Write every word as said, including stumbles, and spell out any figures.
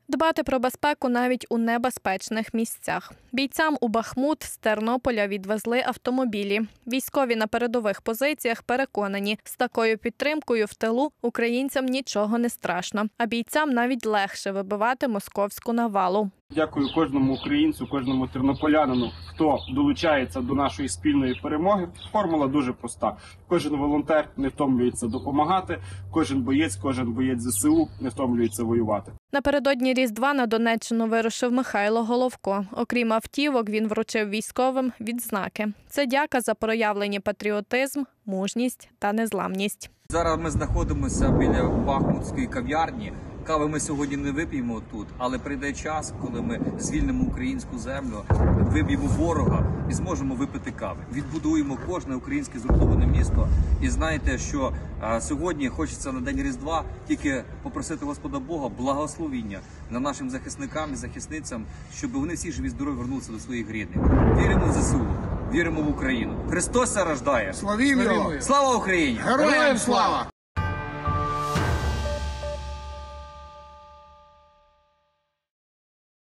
Дбати про безпеку навіть у небезпечних місцях. Бійцям у Бахмут з Тернополя відвезли автомобілі. Військові на передових позиціях переконані, з такою підтримкою в тилу українцям нічого не страшно, а бійцям навіть легше вибивати московську навалу. Дякую кожному українцю, кожному тернополянину, хто долучається до нашої спільної перемоги. Формула дуже проста. Кожен волонтер не втомлюється допомагати, кожен боєць, кожен боєць зе се у не втомлюється воювати. Напередодні Різдва на Донеччину вирушив Михайло Головко. Окрім автівок, він вручив військовим відзнаки. Це дяка за проявлені патріотизм, мужність та незламність. Зараз ми знаходимося біля бахмутської кав'ярні. Кави ми сьогодні не вип'ємо тут, але прийде час, коли ми звільнимо українську землю, виб'ємо ворога і зможемо випити кави. Відбудуємо кожне українське зруйноване місто. І знаєте, що а, сьогодні хочеться на День Різдва тільки попросити Господа Бога благословіння на нашим захисникам і захисницям, щоб вони всі живі здорові вернулися до своїх рідних. Віримо в зе се у, віримо в Україну. Христос рождає! Славімо! Слава Україні! Героям слава!